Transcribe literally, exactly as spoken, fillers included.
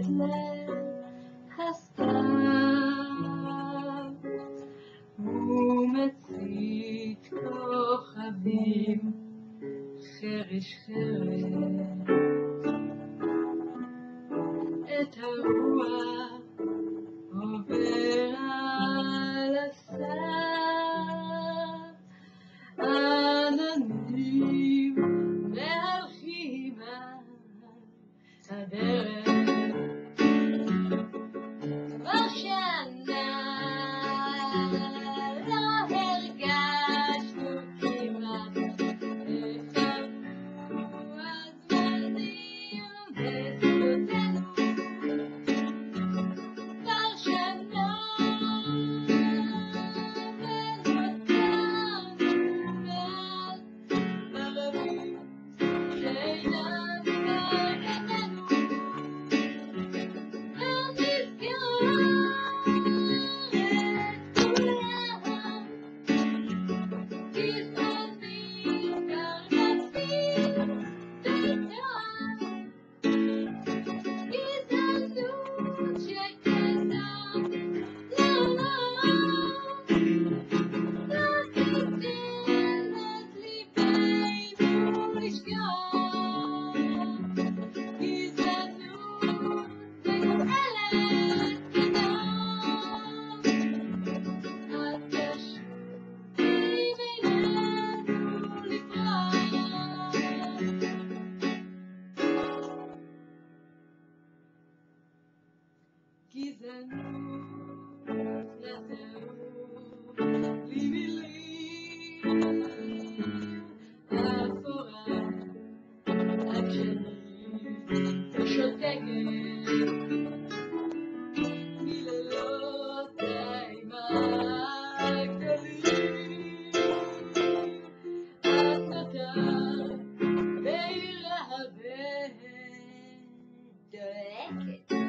ליל הסתיו, הוא מצית כוכבים חרש חרש, את הרוח עובר על הסף, עננים מהלכים על הדרך. כבר שנה לא הרגשנו כמעט, וחלפו הזמנים בשדותינו. כבר שנה ונותרנו מעט ערבים שאינם בינינו. לא נזכור את כולם, גזענים קרנפים ותואר, גזענות שכזאת לא, לא, לא תיתן את ליבנו לשכוח. גזענות מגואלת כזאת, את תשובי בינינו לפרוח. גזענות לזהות בלי מילים, אפורה עקשנית ושותקת, מלילות האימה הגדולים. את נותרת בעיר הבן דואקת.